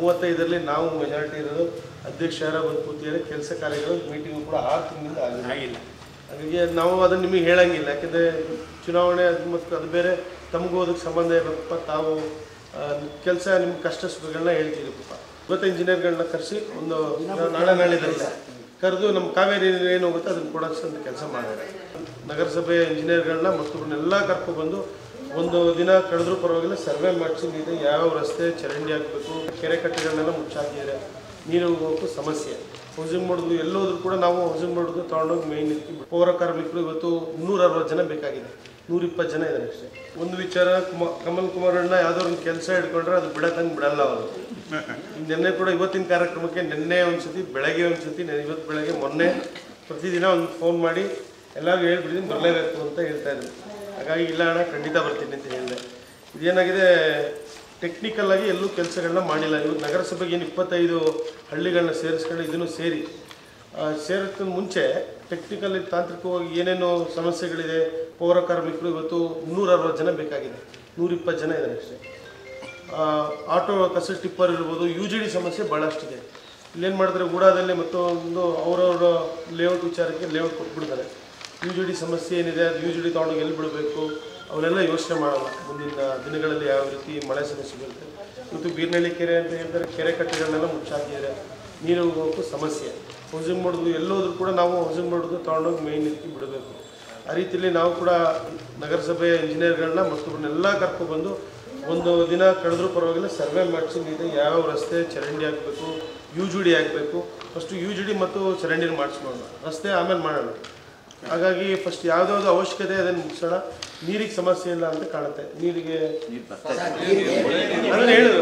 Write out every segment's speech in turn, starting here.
35ರಲ್ಲಿ ನಾವು ಮೆಜಾರಿಟಿ ಇರೋದು ಅಧ್ಯಕ್ಷ ಯಾರ ಬಂದು ಕೂತಿದ್ದಾರೆ. ಕೆಲಸ ಕಾರ್ಯಗಳು ಮೀಟಿಂಗ್ ಕೂಡ 6 ತಿಂಗಳಿಂದ ಆಗಿಲ್ಲ. ಹಾಗಾಗಿ ನಾವು ಅದನ್ನು ನಿಮಗೆ ಹೇಳಂಗಿಲ್ಲ, ಯಾಕೆಂದರೆ ಚುನಾವಣೆ ಮತ್ತು ಅದು ಬೇರೆ, ತಮಗೂ ಅದಕ್ಕೆ ಸಂಬಂಧ ಇರಪ್ಪ. ತಾವು ಕೆಲಸ ನಿಮ್ಮ ಕಷ್ಟ ಸುಖಗಳನ್ನ ಹೇಳ್ತೀರಿ ಪಾಪ. ಇವತ್ತು ಇಂಜಿನಿಯರ್ಗಳನ್ನ ಕರೆಸಿ ಒಂದು ನಾಳೆದಲ್ಲ ಕರೆದು ನಮ್ಮ ಕಾವೇರಿ ಏನು ಹೋಗುತ್ತೆ ಅದನ್ನು ಕೊಡೋಕ್ಕೆ ಕೆಲಸ ಮಾಡೋಣ. ನಗರಸಭೆಯ ಇಂಜಿನಿಯರ್ಗಳನ್ನ ಮತ್ತೊಬ್ಬರನ್ನೆಲ್ಲ ಕರ್ಕೊಬಂದು ಒಂದು ದಿನ ಕಳೆದ್ರೂ ಪರವಾಗಿಲ್ಲ ಸರ್ವೆ ಮಾಡಿಸಿ ಯಾವ ರಸ್ತೆ ಚರಂಡಿ ಹಾಕಬೇಕು, ಕೆರೆ ಕಟ್ಟೆಗಳನ್ನೆಲ್ಲ ಮುಚ್ಚಾಕಿದ್ದಾರೆ. ನೀರು ಹೋಗೋಕ್ಕೂ ಸಮಸ್ಯೆ. ಹೌಸಿಂಗ್ ಮಾಡೋದು ಎಲ್ಲೋದ್ರೂ ಕೂಡ ನಾವು ಹೌಸಿಂಗ್ ಮಾಡೋದು ತೊಗೊಂಡೋಗಿ ಮೇಯ್ನ್ ಪೌರ ಕಾರ್ಮಿಕರು ಇವತ್ತು 360 ಜನ ಬೇಕಾಗಿದೆ, 120 ಜನ ಇದ್ದಾರೆ ಅಷ್ಟೇ. ಒಂದು ವಿಚಾರ, ಕಮಲ್ ಕುಮಾರಣ್ಣ ಯಾವುದೋ ಕೆಲಸ ಹಿಡ್ಕೊಂಡ್ರೆ ಅದು ಬಿಡೋದಂಗೆ ಬಿಡಲ್ಲ ಅವರು. ನಿನ್ನೆ ಕೂಡ ಇವತ್ತಿನ ಕಾರ್ಯಕ್ರಮಕ್ಕೆ ನಿನ್ನೆ ಒಂದ್ಸತಿ, ಬೆಳಗ್ಗೆ ಒಂದ್ಸತಿ, ಇವತ್ತು ಬೆಳಗ್ಗೆ, ಮೊನ್ನೆ ಪ್ರತಿದಿನ ಒಂದು ಫೋನ್ ಮಾಡಿ ಎಲ್ಲರಿಗೂ ಹೇಳ್ಬಿಟ್ಟಿದ್ದೀನಿ ಬರಲೇಬೇಕು ಅಂತ ಹೇಳ್ತಾ ಇದ್ರು. ಹಾಗಾಗಿ ಇಲ್ಲ ಅಣ್ಣ ಖಂಡಿತ ಬರ್ತೀನಿ ಅಂತ ಹೇಳಿದೆ. ಇದೇನಾಗಿದೆ, ಟೆಕ್ನಿಕಲ್ ಆಗಿ ಎಲ್ಲೂ ಕೆಲಸಗಳನ್ನ ಮಾಡಿಲ್ಲ. ಇವತ್ತು ನಗರಸಭೆಗೆ ಏನು 25 ಹಳ್ಳಿಗಳನ್ನ ಸೇರಿಸ್ಕೊಂಡು ಇದನ್ನು ಸೇರೋಕ್ಕಿಂತ ಮುಂಚೆ ಟೆಕ್ನಿಕಲ್ ತಾಂತ್ರಿಕವಾಗಿ ಏನೇನು ಸಮಸ್ಯೆಗಳಿದೆ. ಪೌರ ಕಾರ್ಮಿಕರು ಇವತ್ತು 360 ಜನ ಬೇಕಾಗಿದೆ, 120 ಜನ ಇದ್ದಾರೆ ಅಷ್ಟೇ. ಆಟೋ ಕಸ ಟಿಪ್ಪರ್ ಇರ್ಬೋದು, UGD ಸಮಸ್ಯೆ ಭಾಳಷ್ಟಿದೆ. ಇಲ್ಲೇನು ಮಾಡಿದ್ರೆ ಗೂಡಾದಲ್ಲಿ ಮತ್ತೊಂದು ಅವರವರ ಲೇಔಟ್ ವಿಚಾರಕ್ಕೆ ಲೇಔಟ್ ಕೊಟ್ಬಿಡ್ತಾರೆ. UGD ಸಮಸ್ಯೆ ಏನಿದೆ, ಅದು UGD ತೊಗೊಂಡೋಗಿ ಎಲ್ಲಿ ಬಿಡಬೇಕು ಅವನ್ನೆಲ್ಲ ಯೋಚನೆ ಮಾಡೋಲ್ಲ. ಮುಂದಿನ ದಿನಗಳಲ್ಲಿ ಯಾವ ರೀತಿ ಮಳೆ ಸಮಸ್ಯೆ ಬರುತ್ತೆ. ಇವತ್ತು ಬೀರ್ನಳ್ಳಿ ಕೆರೆ ಅಂತ ಹೇಳ್ತಾರೆ, ಕೆರೆ ಕಟ್ಟೆಗಳನ್ನೆಲ್ಲ ಮುಚ್ಚಾಕಿದ್ದಾರೆ. ನೀರು ಹೋಗೋಕ್ಕೂ ಸಮಸ್ಯೆ. ಹೌಸಿಂಗ್ ಮಾಡೋದು ಎಲ್ಲೋದ್ರೂ ಕೂಡ ನಾವು ಹೌಸಿಂಗ್ ಮಾಡೋದು ತೊಗೊಂಡೋಗಿ ಮೇಯ್ನ್ ಬಿಡಬೇಕು. ಆ ರೀತಿಯಲ್ಲಿ ನಾವು ಕೂಡ ನಗರಸಭೆಯ ಇಂಜಿನಿಯರ್ಗಳನ್ನ ಮತ್ತೊಬ್ಬರನ್ನೆಲ್ಲ ಕರ್ಕೊಬಂದು ಒಂದು ದಿನ ಕಳೆದ್ರೂ ಪರವಾಗಿಲ್ಲ ಸರ್ವೆ ಮಾಡಿಸಿ ಯಾವ ರಸ್ತೆ ಚರಂಡಿ ಹಾಕಬೇಕು, UGD ಹಾಕಬೇಕು. ಫಸ್ಟು UGD ಮತ್ತು ಚರಂಡಿನ ಮಾಡಿಸ್ಕೊಳ್ಳೋಣ, ರಸ್ತೆ ಆಮೇಲೆ ಮಾಡೋಣ. ಹಾಗಾಗಿ ಫಸ್ಟ್ ಯಾವುದಾದ್ರು ಅವಶ್ಯಕತೆ ಅದನ್ನು ಮುಗಿಸೋಣ. ನೀರಿಗೆ ಸಮಸ್ಯೆ ಇಲ್ಲ ಅಂತ ಕಾಣುತ್ತೆ. ನೀರಿಗೆ ಅದನ್ನು ಹೇಳಿದ್ರು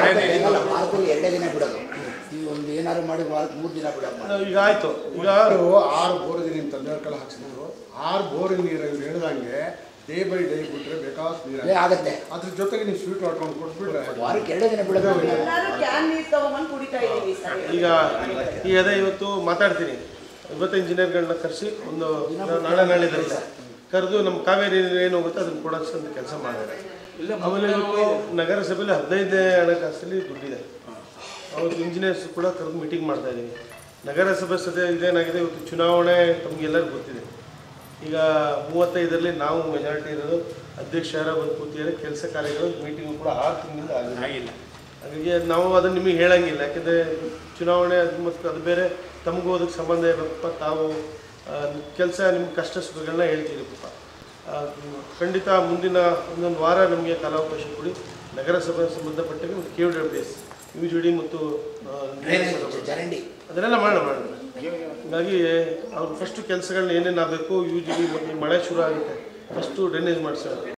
ಈಗ ಆಯಿತು. ಈಗ 6 ಬೋರ್ ನಿಮ್ಮ ತಂದೆಯವ್ರ ಹಾಕ್ಸಿದ್ರು. 6 ಬೋರ್ ನೀರು ಹೇಳಿದಂಗೆ ಡೇ ಬೈ ಡೇ ಬಿಟ್ಟರೆ ಬೇಕಾದಷ್ಟು ನೀರು ಆಗುತ್ತೆ. ಅದ್ರ ಜೊತೆಗೆ ನೀವು ಸ್ವೀಟ್ ಮಾಡ್ಕೊಂಡು ಕೊಟ್ಬಿಟ್ರೆ ವಾರಕ್ಕೆ 2 ದಿನ ಬಿಡೋದು. ಈಗ ಅದೇ ಇವತ್ತು ಮಾತಾಡ್ತೀನಿ. ಇವತ್ತು ಇಂಜಿನಿಯರ್ಗಳನ್ನ ಕರೆಸಿ ಒಂದು ನಾಳೆದಲ್ಲ ಕರೆದು ನಮ್ಮ ಕಾವೇರಿ ಏನು ಹೋಗುತ್ತೆ ಅದನ್ನು ಕೊಡೋಕ್ಕೆ ಕೆಲಸ ಮಾಡೋಣ. ಆಮೇಲೆ ಇವತ್ತು ನಗರಸಭೆಯಲ್ಲಿ 15ನೇ ಹಣಕಾಸಲ್ಲಿ ದುಡ್ಡಿದೆ. ಅವ್ರು ಇಂಜಿನಿಯರ್ಸ್ ಕೂಡ ಕರೆದು ಮೀಟಿಂಗ್ ಮಾಡ್ತಾ ಇದ್ದೀವಿ. ನಗರಸಭೆ ಸದ್ಯ ಇದೇನಾಗಿದೆ, ಇವತ್ತು ಚುನಾವಣೆ ತಮಗೆಲ್ಲರಿಗೂ ಗೊತ್ತಿದೆ. ಈಗ 35ರಲ್ಲಿ ನಾವು ಮೆಜಾರಿಟಿ ಇರೋದು ಅಧ್ಯಕ್ಷ ಯಾರ ಬಂದು ಕೂತಿದ್ದಾರೆ. ಕೆಲಸ ಕಾರ್ಯಗಳು ಮೀಟಿಂಗ್ ಕೂಡ 6 ತಿಂಗಳಿಂದ ಆಗಿಲ್ಲ. ಹಾಗಾಗಿ ನಾವು ಅದನ್ನು ನಿಮಗೆ ಹೇಳಂಗಿಲ್ಲ, ಯಾಕೆಂದರೆ ಚುನಾವಣೆ ಮತ್ತು ಅದು ಬೇರೆ, ತಮಗೂ ಅದಕ್ಕೆ ಸಂಬಂಧ ಇರಪ್ಪ. ತಾವು ಕೆಲಸ ನಿಮ್ಮ ಕಷ್ಟ ಸುಖಗಳನ್ನ ಹೇಳ್ತೀರಿ ಪಾಪ. ಖಂಡಿತ ಮುಂದಿನ ಒಂದೊಂದು ವಾರ ನಮಗೆ ಕಾಲಾವಕಾಶ ಕೊಡಿ. ನಗರಸಭೆ ಸಂಬಂಧಪಟ್ಟಾಗ ಒಂದು KWS, UGD ಮತ್ತು ಅದನ್ನೆಲ್ಲ ಮಾಡೋಣ. ಹಾಗಾಗಿ ಅವ್ರು ಫಸ್ಟು ಕೆಲಸಗಳನ್ನ ಏನೇನು ಆಗಬೇಕು, UGD ಮತ್ತು ಮಳೆ ಶುರು ಆಗುತ್ತೆ, ಫಸ್ಟು ಡ್ರೈನೇಜ್ ಮಾಡಿಸೋಣ.